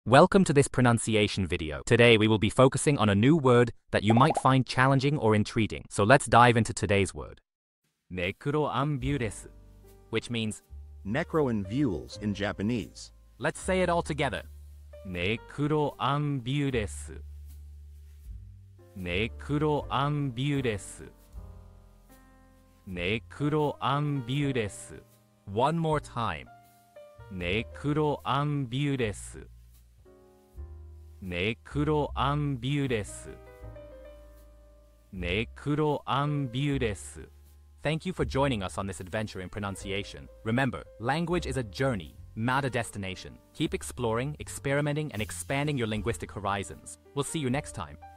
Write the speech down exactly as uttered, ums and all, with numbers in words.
Welcome to this pronunciation video. Today we will be focusing on a new word that you might find challenging or intriguing. So let's dive into today's word. Necroan Vules, which means Necroan Vules in Japanese. Let's say it all together. Necroan Vules. Necroan Vules. Necroan Vules. One more time. Necroan Vules. Necroan Vules. Necroan Vules. Thank you for joining us on this adventure in pronunciation. Remember, language is a journey, not a destination. Keep exploring, experimenting, and expanding your linguistic horizons. We'll see you next time.